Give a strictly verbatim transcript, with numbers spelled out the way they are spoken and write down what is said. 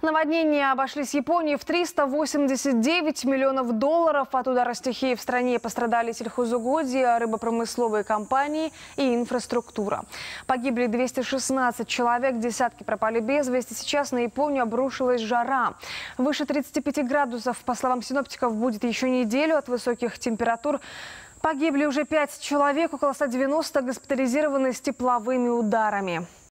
Наводнения обошлись Японии в триста восемьдесят девять миллионов долларов. От удара стихии в стране пострадали сельхозугодия, рыбопромысловые компании и инфраструктура. Погибли двести шестнадцать человек, десятки пропали без вести. Сейчас на Японию обрушилась жара. Выше тридцати пяти градусов, по словам синоптиков, будет еще неделю. От высоких температур погибли уже пять человек, около ста девяноста госпитализированы с тепловыми ударами.